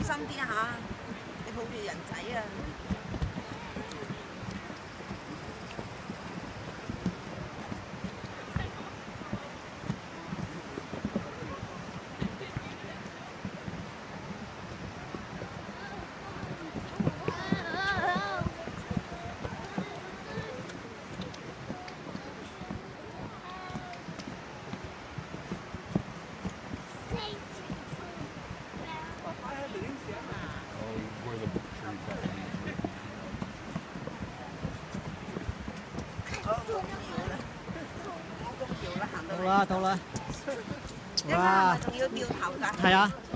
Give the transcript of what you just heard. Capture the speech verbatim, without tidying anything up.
心啲嚇，你抱住人仔啊！ 到啦，到啦！ 哇！仲要掉頭㗎？ 係啊。